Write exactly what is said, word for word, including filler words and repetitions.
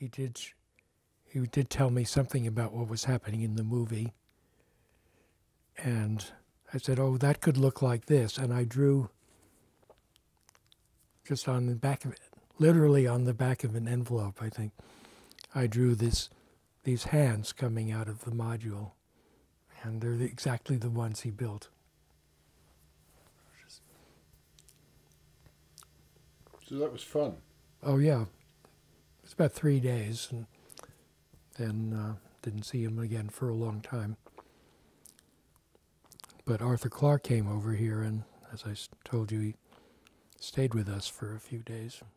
he did sh- he did tell me something about what was happening in the movie. And I said, oh, that could look like this. And I drew just on the back of it, literally on the back of an envelope, I think, I drew this, these hands coming out of the module. And they're the, exactly the ones he built. So that was fun. Oh, yeah. It was about three days, and then uh, didn't see him again for a long time. But Arthur Clarke came over here, and as I s- told you, he stayed with us for a few days.